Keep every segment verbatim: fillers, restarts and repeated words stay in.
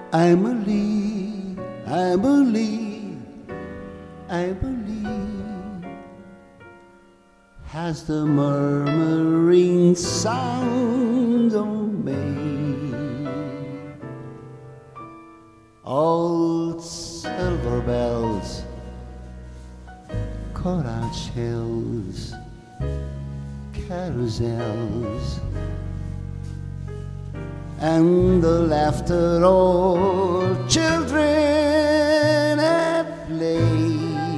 Emily, Emily, Emily has the murmuring sound on me. Old silver bells, coral shells, carousels, and the laughter of children at play.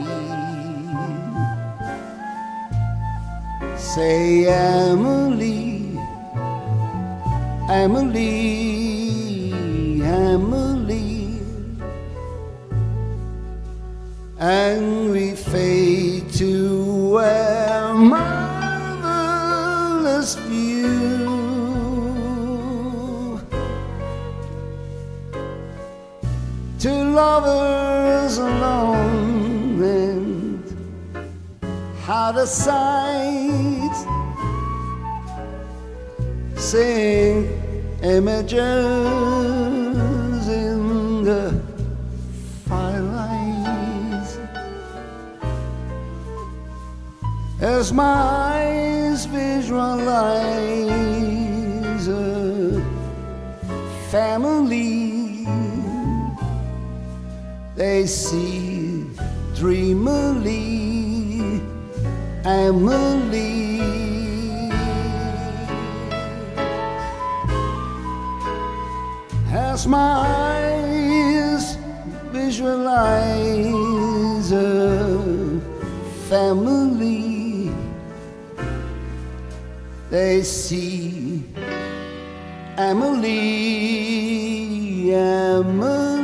Say, Emily, Emily, Emily, and we fade to a marvelous view. Two lovers alone and out of sight, seeing images in the firelight. As my eyes visualize a family, they see dreamily Emily. As my eyes visualize a family, they see Emily, Emily.